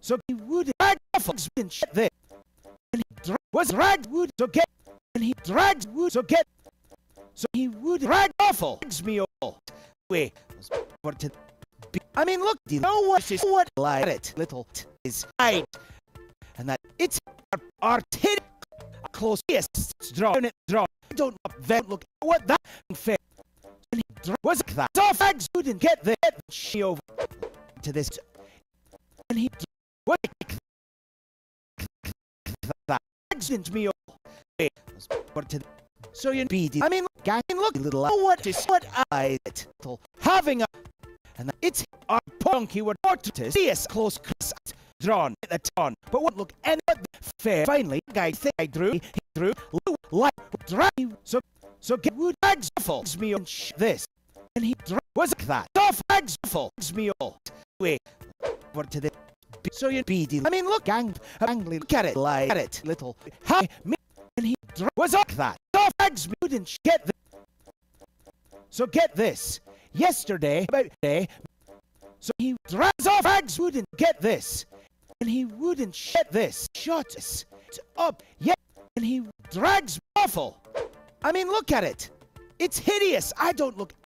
so he would drag off and shit there. And he was dragged wood so get, and he drags wood so get, so he would drag awful. Me all way. I mean, look, do you know what is what like it little is right, and that it's our tin close. Yes, drawn it drawn. Don't look what that fair. And he was that. So fags wouldn't get there. She over to this, and he was that. Fags didn't me all. To so you be. I mean, look, little. What is what I having a. And it's our punky would want to see us close drawn at the ton. But what look and what fair finally guy think I drew he drew like drag so get wood bags folks me on this and he was that off bags folks me all way for to the so you be I mean look angly look at it like at it little hi me and he was up that off bags me didn't get this. So get this. Yesterday, about day, so he drags off bags wouldn't get this, and he wouldn't shut this, shut us up yet, and he drags awful. I mean, look at it. It's hideous. I don't look